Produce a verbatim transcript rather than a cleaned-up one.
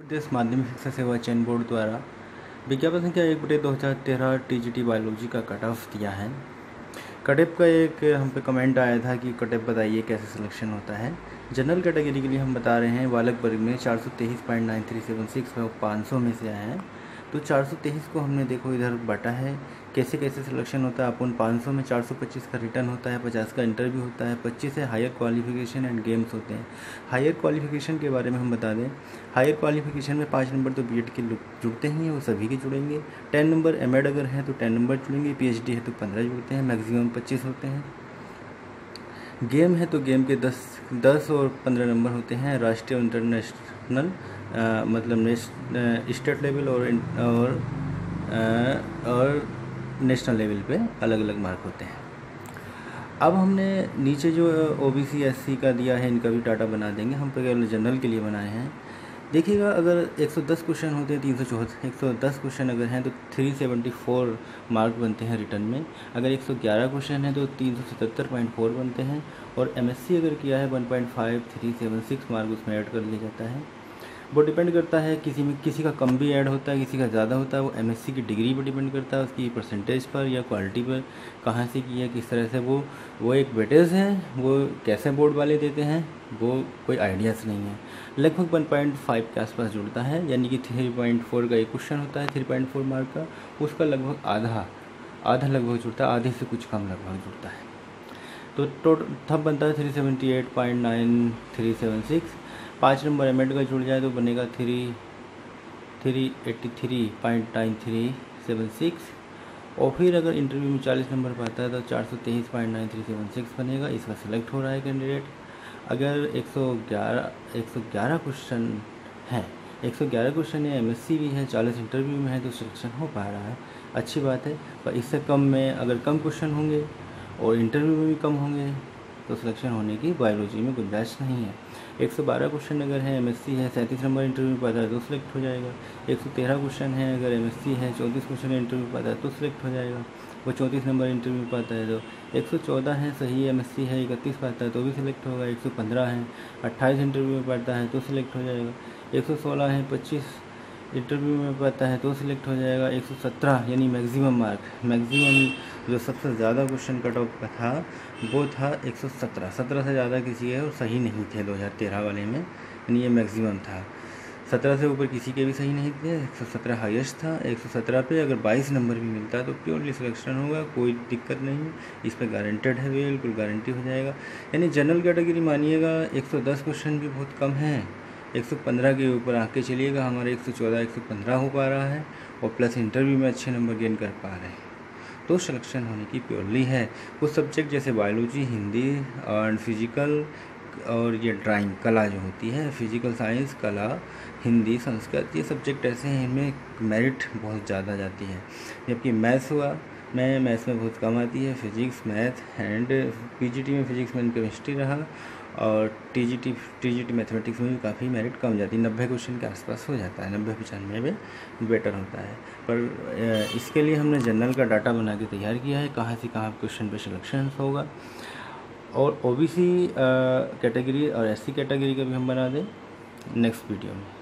प्रदेश माध्यमिक शिक्षा सेवा चयन बोर्ड द्वारा विज्ञापन संख्या एक बटे दो हज़ार तेरह टीजीटी बायोलॉजी का कट ऑफ दिया है। कटेप का एक हम पे कमेंट आया था कि कटेप बताइए कैसे सिलेक्शन होता है। जनरल कैटेगरी के लिए हम बता रहे हैं बालक वर्ग में चार सौ तेईस point nine three seven six में पाँच सौ में से आए हैं। तो चार सौ तेईस को हमने देखो इधर बांटा है, कैसे कैसे सिलेक्शन होता है। अपन पाँच सौ में चार सौ पच्चीस का रिटर्न होता है, पचास का इंटरव्यू होता है, पच्चीस है हायर क्वालिफिकेशन एंड गेम्स होते हैं। हायर क्वालिफिकेशन के बारे में हम बता दें, हायर क्वालिफिकेशन में पाँच नंबर तो बीएड के जुड़ते ही हैं, वो सभी के जुड़ेंगे। टेन नंबर एमएड अगर है तो टेन नंबर जुड़ेंगे, पीएचडी है तो पंद्रह जुड़ते हैं, मैक्सिमम पच्चीस होते हैं। गेम है तो गेम के दस दस और पंद्रह नंबर होते हैं। राष्ट्रीय और इंटरनेशनल आ, मतलब नेश स्टेट लेवल और और आ, और नेशनल लेवल पे अलग अलग मार्क होते हैं। अब हमने नीचे जो ओबीसी एससी का दिया है इनका भी डाटा बना देंगे। हम केवल जनरल के लिए बनाए हैं। देखिएगा, अगर एक सौ दस क्वेश्चन होते हैं, तीन सौ चौहत्तर एक सौ दस क्वेश्चन अगर हैं तो तीन सौ चौहत्तर मार्क बनते हैं रिटर्न में। अगर एक सौ ग्यारह क्वेश्चन है तो तीन सौ सतहत्तर पॉइंट फोर बनते हैं। और एमएससी अगर किया है one point five three seven six mark उसमें ऐड कर लिया जाता है। वो डिपेंड करता है, किसी में किसी का कम भी ऐड होता है, किसी का ज़्यादा होता है। वो एमएससी की डिग्री पर डिपेंड करता है, उसकी परसेंटेज पर या क्वालिटी पर, कहाँ से की है, किस तरह से। वो वो एक वेटेज है, वो कैसे बोर्ड वाले देते हैं वो कोई आइडियाज़ नहीं है। लगभग वन पॉइंट फाइव के आसपास जुड़ता है, यानी कि थ्री पॉइंट फोर का एक क्वेश्चन होता है थ्री पॉइंट फोर मार्क का, उसका लगभग आधा आधा लगभग जुड़ता है, आधे से कुछ कम लगभग जुड़ता है। तो टोटल तब बनता है three seventy eight point nine three seven six. पाँच नंबर एमएड का जुड़ जाए तो बनेगा three three eighty three point nine three seven six. और फिर अगर इंटरव्यू में चालीस नंबर पाता है तो चार सौ तेईस point nine three seven six बनेगा। इसका सिलेक्ट हो रहा है कैंडिडेट। अगर एक सौ ग्यारह एक सौ ग्यारह क्वेश्चन है, एक सौ ग्यारह क्वेश्चन या एमएससी भी है, चालीस इंटरव्यू में है तो सिलेक्शन हो पा रहा है, अच्छी बात है। पर इससे कम में अगर कम क्वेश्चन होंगे और इंटरव्यू में भी कम होंगे तो सिलेक्शन होने की बायोलॉजी में गुंजाइश नहीं है। एक सौ बारह क्वेश्चन अगर है, एमएससी है, सैंतीस नंबर इंटरव्यू पाता है तो सिलेक्ट हो जाएगा। एक सौ तेरह क्वेश्चन है, अगर एमएससी है, चौंतीस क्वेश्चन इंटरव्यू पाता है तो सिलेक्ट हो जाएगा। वो चौंतीस नंबर इंटरव्यू पाता है तो एक सौ चौदह है, सही एमएससी है, इकतीस पाता है तो भी सिलेक्ट होगा। एक सौ पंद्रह है, अट्ठाईस इंटरव्यू में पाता है तो सिलेक्ट हो जाएगा। एक सौ सोलह है, पच्चीस इंटरव्यू में पाता है तो सिलेक्ट हो जाएगा। एक सौ सत्रह यानी मैक्सिमम मार्क, मैक्सिमम जो सबसे ज़्यादा क्वेश्चन कट ऑफ का था वो था एक सौ सत्रह। सत्रह से ज़्यादा किसी के और सही नहीं थे दो हज़ार तेरह वाले में, यानी ये मैक्सिमम था। सत्रह से ऊपर किसी के भी सही नहीं थे, एक सौ सत्रह हाईएस्ट था। एक सौ सत्रह पे अगर बाईस नंबर भी मिलता है तो प्योरली सिलेक्शन होगा, कोई दिक्कत नहीं है, इस पर गारंटेड है, बिल्कुल गारंटी हो जाएगा। यानी जनरल कैटेगरी मानिएगा एक सौ दस क्वेश्चन भी बहुत कम है, एक सौ पंद्रह के ऊपर आके चलिएगा, हमारे एक सौ चौदह एक सौ पंद्रह हो पा रहा है और प्लस इंटरव्यू में अच्छे नंबर गेन कर पा रहे हैं तो सिलेक्शन होने की प्योरली है। कुछ सब्जेक्ट जैसे बायोलॉजी, हिंदी और फिजिकल और ये ड्राइंग कला जो होती है, फिजिकल साइंस, कला, हिंदी, संस्कृत, ये सब्जेक्ट ऐसे हैं इनमें मेरिट बहुत ज़्यादा जाती है। जबकि मैथ्स हुआ, मैं मैथ्स में बहुत कम आती है, फिजिक्स, मैथ एंड पीजीटी में फिजिक्स में केमिस्ट्री रहा और टीजीटी टीजीटी मैथमेटिक्स में भी काफ़ी मेरिट कम जाती है, नब्बे क्वेश्चन के आसपास हो जाता है, नब्बे पचानवे में बेटर होता है। पर इसके लिए हमने जनरल का डाटा बना के तैयार किया है, कहाँ से कहाँ क्वेश्चन पे सिलेक्शन होगा। और ओबीसी कैटेगरी और एससी कैटेगरी का भी हम बना दें नेक्स्ट वीडियो में।